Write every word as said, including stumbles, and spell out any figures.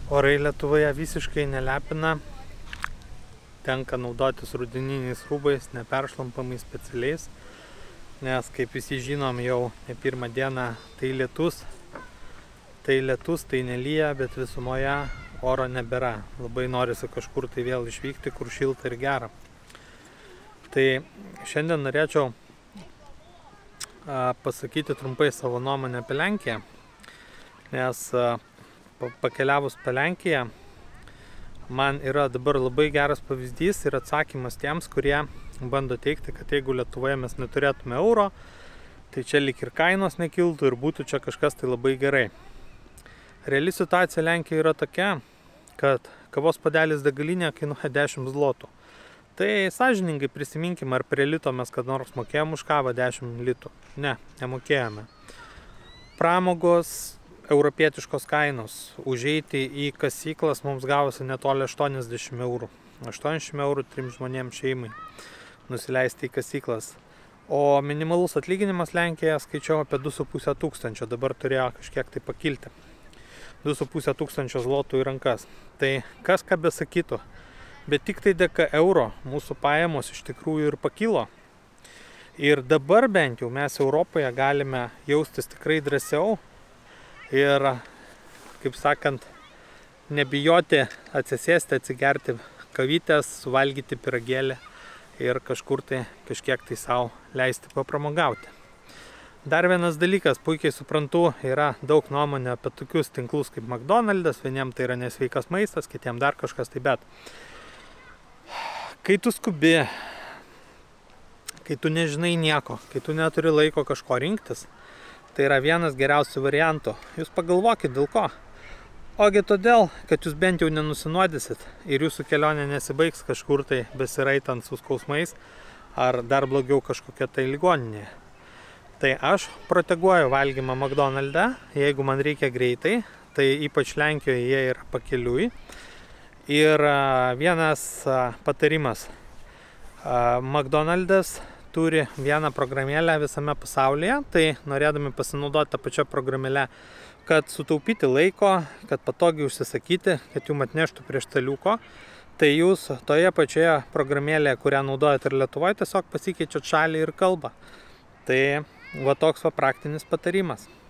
Orai Lietuvoje visiškai nelepina, tenka naudotis rudeniniais rūbais, neperšlampamais specialiais, nes kaip visi žinom jau ne pirmą dieną tai lietus, tai lietus, tai nelyja, bet visumoje oro nebėra. Labai norisi kažkur tai vėl išvykti, kur šilta ir gera. Tai šiandien norėčiau a, pasakyti trumpai savo nuomonę apie Lenkiją, nes a, pakeliavus per Lenkiją man yra dabar labai geras pavyzdys ir atsakymas tiems, kurie bando teigti, kad jeigu Lietuvoje mes neturėtume euro, tai čia lyg ir kainos nekiltų ir būtų čia kažkas tai labai gerai. Reali situacija Lenkijoje yra tokia, kad kavos puodelis degalinėje kainuoja dešimt zlotų. Tai sąžiningai prisiminkime, ar prie lito mes kad nors mokėjom už kavą dešimt litų. Ne, nemokėjome. Pramogos, europietiškos kainos. Užeiti į kasyklas mums gavosi netoli aštuoniasdešimt eurų. aštuoniasdešimt eurų trim žmonėms šeimai nusileisti į kasyklas. O minimalus atlyginimas Lenkijoje skaičiau apie du su puse tūkstančio. Dabar turėjo kažkiek tai pakilti. du su puse tūkstančio zlotų į rankas. Tai kas ką besakytų. Bet tik tai dėka euro mūsų pajamos iš tikrųjų ir pakilo. Ir dabar bent jau mes Europoje galime jaustis tikrai drąsiau ir, kaip sakant, nebijoti atsisėsti, atsigerti kavytės, suvalgyti pyragėlį ir kažkur tai kažkiek tai savo leisti papramogauti. Dar vienas dalykas, puikiai suprantu, yra daug nuomonių apie tokius tinklus kaip McDonald's, vieniems tai yra nesveikas maistas, kitiems dar kažkas tai, bet kai tu skubi, kai tu nežinai nieko, kai tu neturi laiko kažko rinktis, tai yra vienas geriausių variantų. Jūs pagalvokit dėl ko. Ogi todėl, kad jūs bent jau nenusinuodysit ir jūsų kelionė nesibaigs kažkur tai besiraitant su skausmais ar dar blogiau kažkokia tai ligoninėje. Tai aš proteguoju valgymą McDonald'e, jeigu man reikia greitai, tai ypač Lenkijoje jie yra pakeliui. Ir vienas patarimas. McDonald's turi vieną programėlę visame pasaulyje, tai norėdami pasinaudoti tą pačią programėlę, kad sutaupyti laiko, kad patogiai užsisakyti, kad jums atneštų prie staliuko, tai jūs toje pačioje programėlėje, kurią naudojate ir Lietuvoje, tiesiog pasikeičiat šalį ir kalbą. Tai va toks va praktinis patarimas.